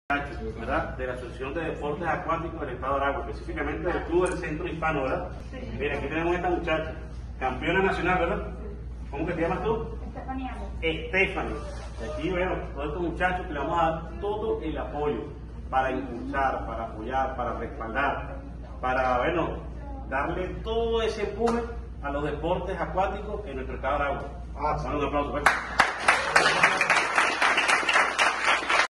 ¿verdad? De la Asociación de Deportes Acuáticos del Estado de Aragua, específicamente del Club del Centro Hispano, ¿verdad? Sí. Mira, aquí tenemos a esta muchacha, campeona nacional, ¿verdad? ¿Cómo que te llamas tú? Stephanie. Y aquí, bueno, todos estos muchachos que le vamos a dar todo el apoyo para impulsar, para apoyar, para respaldar, para, bueno, darle todo ese empuje a los deportes acuáticos en nuestro Estado de Aragua. Dale un aplauso, pues.